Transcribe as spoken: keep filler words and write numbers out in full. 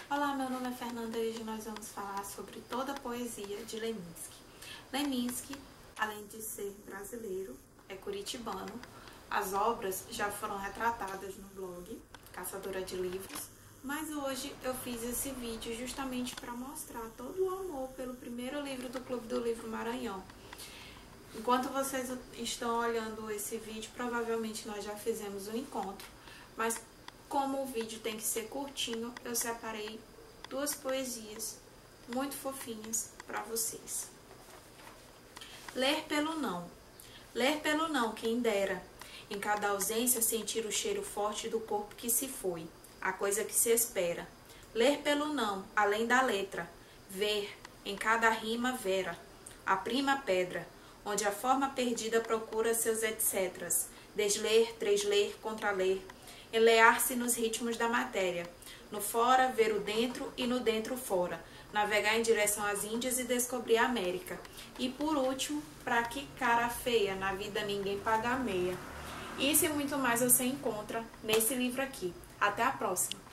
Olá, meu nome é Fernanda e hoje nós vamos falar sobre toda a poesia de Leminski. Leminski, além de ser brasileiro, é curitibano. As obras já foram retratadas no blog Caçadora de Livros, mas hoje eu fiz esse vídeo justamente para mostrar todo o amor pelo primeiro livro do Clube do Livro Maranhão. Enquanto vocês estão olhando esse vídeo, provavelmente nós já fizemos um encontro, mas como o vídeo tem que ser curtinho, eu separei duas poesias muito fofinhas para vocês. Ler pelo não. Ler pelo não, quem dera. Em cada ausência sentir o cheiro forte do corpo que se foi, a coisa que se espera. Ler pelo não, além da letra. Ver, em cada rima vera. A prima pedra, onde a forma perdida procura seus etcéteras. Desler, tresler, contraler. Enlear-se nos ritmos da matéria. No fora, ver o dentro e no dentro fora. Navegar em direção às Índias e descobrir a América. E por último, pra que cara feia, na vida ninguém paga meia. Isso e muito mais você encontra nesse livro aqui. Até a próxima!